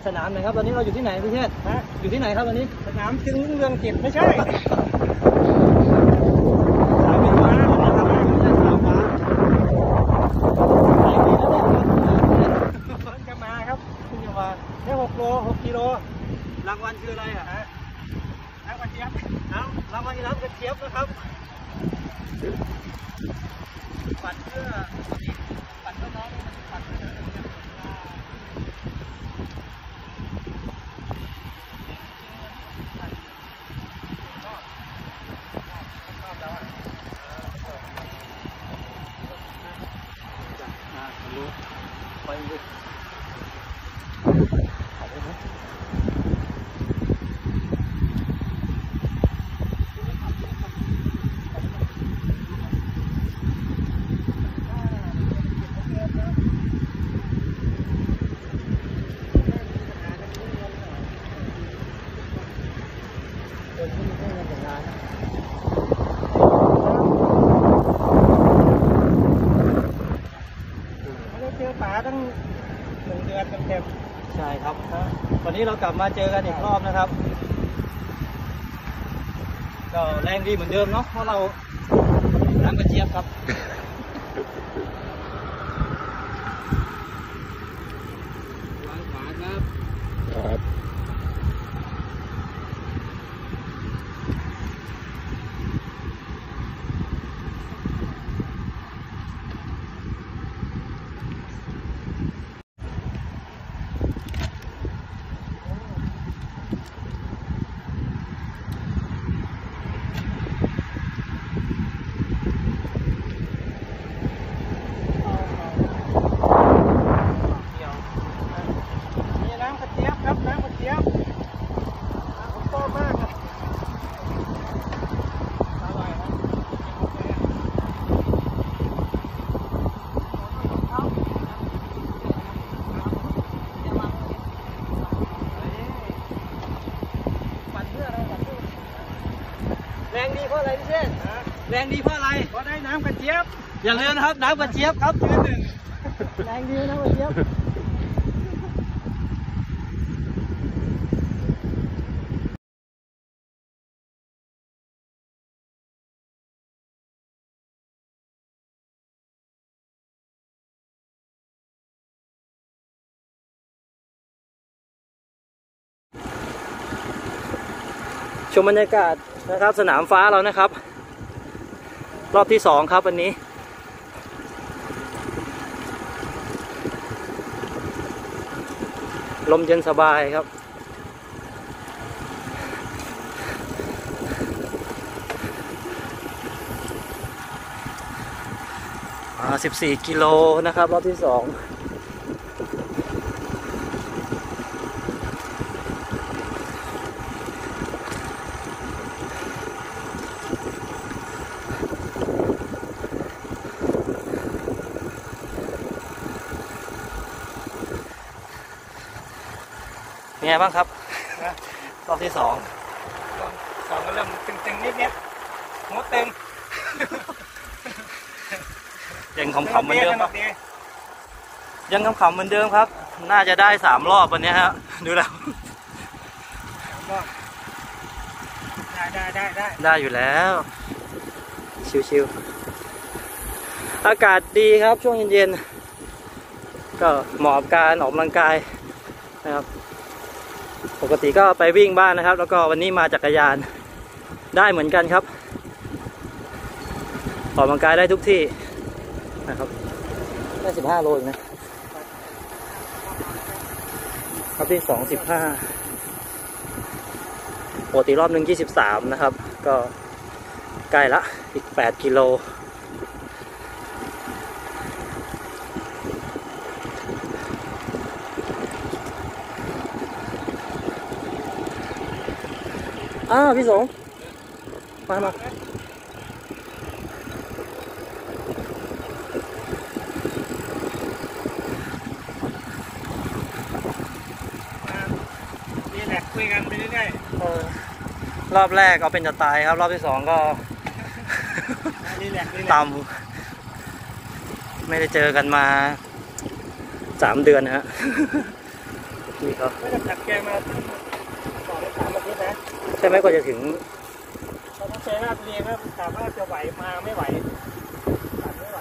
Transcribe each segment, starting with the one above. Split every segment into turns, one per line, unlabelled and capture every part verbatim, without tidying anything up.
นามหน่อยครับตอนนี้เราอยู่ที่ไหนพี่เชษฮะอยู่ที่ไหนครับตอนนี้สนามจึงรุ่งเรืองกิจไม่ใช่สนามบินฟ้านะครับไม่ใช่สนามฟ้าอีกทีแล้วเนี่ยเพิ่งจะมาครับเพิ่งจะมาแค่หกโลหกกิโลรางวัลคืออะไรอ่ะฮะรางวัลเจี๊ยบเอารางวัลน้ำกระเจี๊ยบนะครับปัดเพื่อปัดเพื่อน้องปัดเพื่อรู้ไปดูถ่ายได้ไหมคนที่ไม่ได้แต่งงานเจอป่าตั้งหนึ่งเดือนเต็มๆใช่ครับวันนี้เรากลับมาเจอกันอีกรอบนะครับก็แรงดีเหมือนเดิมเนาะเพราะเราน้ำกระเจี๊ยบครับวางขวาครับครับแรงดีเพราะอะไรพี่เชษแรงดีเพราะอะไรเพราะได้น้ำกระเจี๊ยบอย่าลืมนะครับน้ำกระเจี๊ยบครับยืนหนึ่งแรงดีน้ำกระเจี๊ยบชมบรรยากาศนะครับสนามฟ้าเรานะครับรอบที่สองครับวันนี้ลมเย็นสบายครับสิบสี่กิโลนะครับรอบที่สองไงบ้างครับรอบที่สองสองก็เริ่มตึงๆนิดเนี้ยงดตึงยังขำๆเหมือนเดิมครับยังขำๆเหมือนเดิมครับน่าจะได้สามรอบวันนี้ฮะดูแล้วได้ได้ได้ได้ได้อยู่แล้วชิวๆอากาศดีครับช่วงเย็นๆก็เหมาะกับการออกกำลังกายนะครับปกติก็ไปวิ่งบ้านนะครับแล้วก็วันนี้มาจักรยานได้เหมือนกันครับออกกำลังกายได้ทุกที่นะครับได้สิบห้าโลนะรอบที่สองสิบห้าปกติรอบหนึ่งยี่สิบสามนะครับก็ใกล้ละอีกแปดกิโลอ้าวพี่สงมามานี่แหละคุยกันไปเรื่อยๆรอบแรกเอาเป็นจะตายครับรอบที่สองก็ตามไม่ได้เจอกันมาสามเดือนนะฮะนี่ก็
ไม่ได้ผัดแกงมาสองสามอาทิตย์นะ
ใช่ไหมกว่าจะถึง
เราต้องใช้หน้าเรียนว่าถามว่าจะไหวมาไม่ไหวผัดไม่ไหว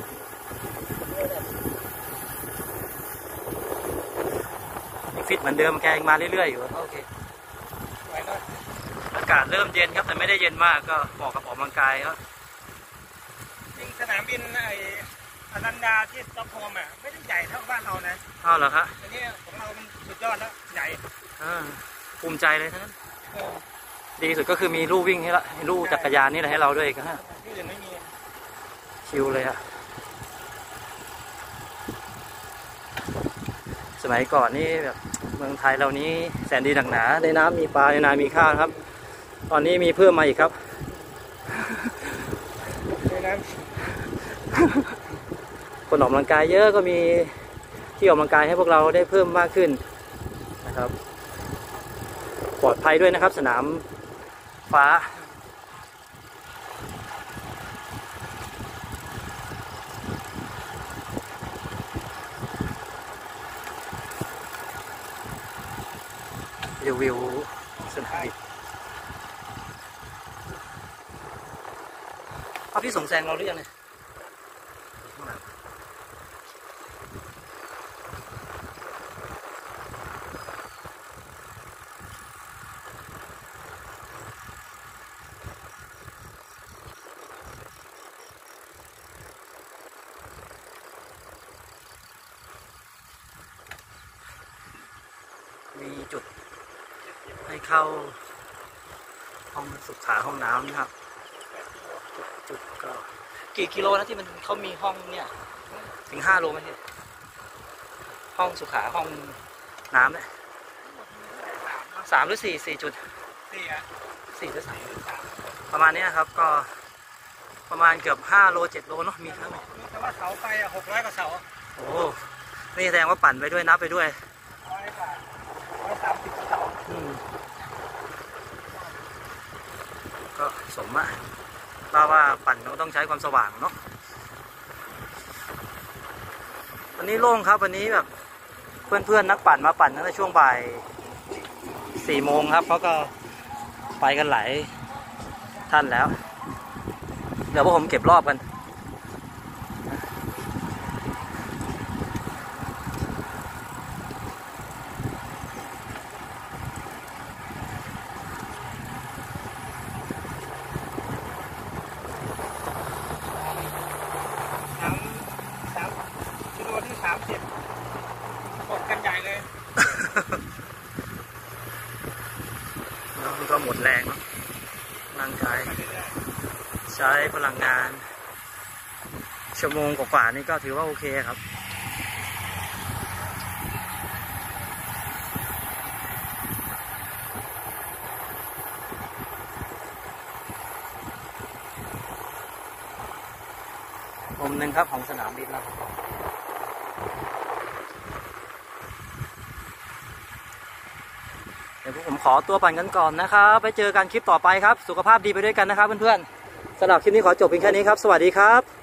ฟิตเหมือนเดิมแกยังมาเรื่อยๆอยู่โอเค
ไหวก็
อากาศเริ่มเย็นครับแต่ไม่ได้เย็นมากก็เหมาะกับออกกำลังกายครับ
จริงสนามบินไอ้อนันดาที่สต็อกโฮล์มอ่ะไม่ได้ใหญ่เท่าบ้านเรานะ
อ้าวเหรอครับ
อันนี้ของเรามันสุดยอดแล้วใหญ่
อ่าภูมิใจเลยทั้งนั้นดีสุดก็คือมีลู่วิ่งให้ละลู่จักรยานนี่แหละให้เราด้วยครับ
ที่อื่นไม่มี
ชิลเลยอะสมัยก่อนนี่แบบเมืองไทยเรานี้แสนดีหนักหนาในน้ำมีปลาในนามีข้าวครับตอนนี้มีเพิ่มมาอีกครับคนออกกำลังกายเยอะก็มีที่ออกกำลังกายให้พวกเราได้เพิ่มมากขึ้นนะครับปลอดภัยด้วยนะครับสนามฟ้ารีวิวสนามบินเอาพี่ส่งแซงเราหรือยังเนี่ยมีจุดให้เข้าห้องสุขาห้องน้ำนะครับจุดก็กี่กิโลนะที่มันเขามีห้องเนี่ยถึงห้าโลไหมพี่ห้องสุขาห้องน้ำเนี่ยสามหรือสี่สี่จุด
สี่อะ
สี่หรือสามประมาณนี้ครับก็ประมาณเกือบห้าโลเจ็ดโลเนาะมีทั้ง
แต่ว่าเสาไฟอะหกร้อยกว่าเสา
โอ้นี่แสดงว่าปั่นไปด้วยนับไปด้วย
ร้อยกว่าร้อยสามสิบเสา
ก็สมอะเพราะว่าปั่นเราต้องใช้ความสว่างเนาะวันนี้โล่งครับวันนี้แบบเพื่อนๆนักปั่นมาปั่นตั้งแต่ช่วงบ่ายสี่โมงครับเขาก็ไปกันหลายท่านแล้วเดี๋ยวพวกผมเก็บรอบกันมันก็หมดแรงร่างกายใช้พลังงานชั่วโมงกว่าๆนี่ก็ถือว่าโอเคครับมุมหนึ่งครับของสนามบินเราเดี๋ยวผมขอตัวปั่นกันก่อนนะครับไปเจอกันคลิปต่อไปครับสุขภาพดีไปด้วยกันนะครับเพื่อนๆสำหรับคลิปนี้ขอจบเพียงแค่นี้ครับสวัสดีครับ